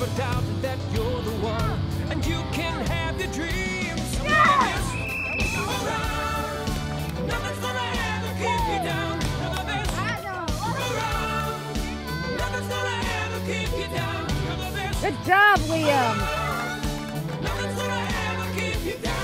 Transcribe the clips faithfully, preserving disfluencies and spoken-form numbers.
never doubted that you're the one, and you can have your dreams. Yeah! Nothing's gonna ever keep you down. You're the best around. Nothing's gonna ever keep you down. You're the best. Good job, Liam. Nothing's gonna ever keep you down.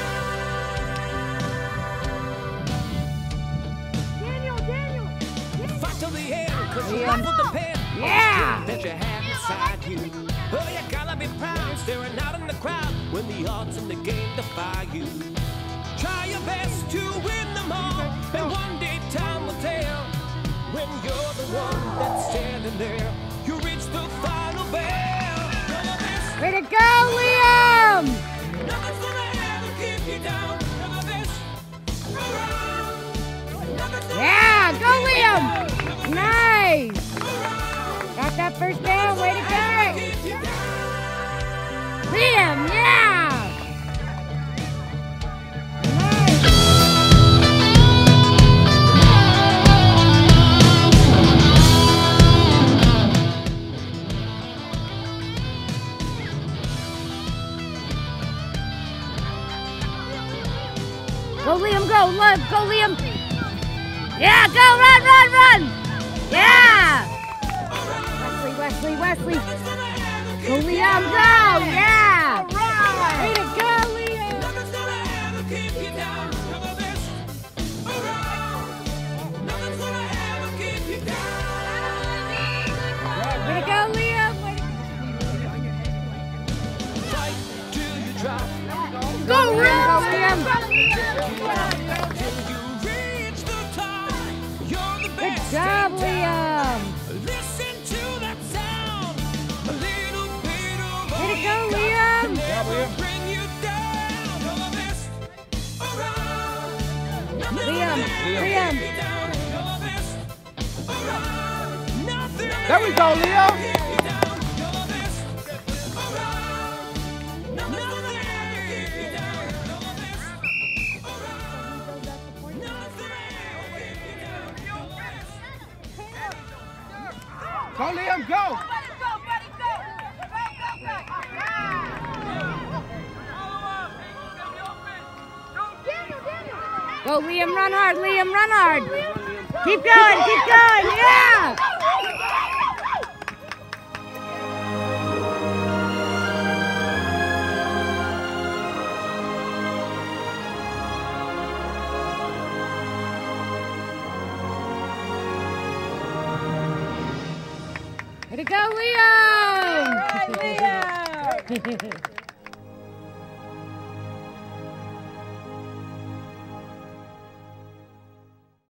Daniel, Daniel. Fight till the end, cause Liam. your life will depend Yeah. on the that you have inside you. Oh, you gotta be proud, staring out in the crowd when the odds in the game defy you. Try your best to win them all, and one day time will tell. When you're the one that's standing there, you reach the final bell. You're the best. Way to go, Liam! Nothing's gonna ever keep you down. You're the best around. Nothing's gonna Yeah, ever go, keep you Liam! down. You're the best Nice! around. Got that first down. Way to go! Keep you down. Liam, yeah! Nice. Go, Liam, go, look, go, Liam. Yeah, go, run, run, run. Yeah. Wesley, Wesley, Wesley. Go, Liam, go. Yeah. Way to go, Liam. Nothing's gonna ever keep you down. You're the best around. Nothing's gonna ever keep you down. Way to go, Liam. Way to Fight till you drop. go, Liam. Go, Liam. Till you reach the top. You're the Good best. job, in town. Liam. Listen to that sound. A little bit of Way to go, all you got Liam. can never bring you down. You're the best around. Nothing Liam, can Liam. keep you down. You're the best around. Nothing There we go, Liam. keep you down. You're the best around. Nothing can keep you down. You're the best around. Nothing can keep you down. You're the best. Go, Liam, go. Go, Liam, run hard, Liam, run hard. Keep going, keep going, yeah. Way to go, Liam. All right, Liam.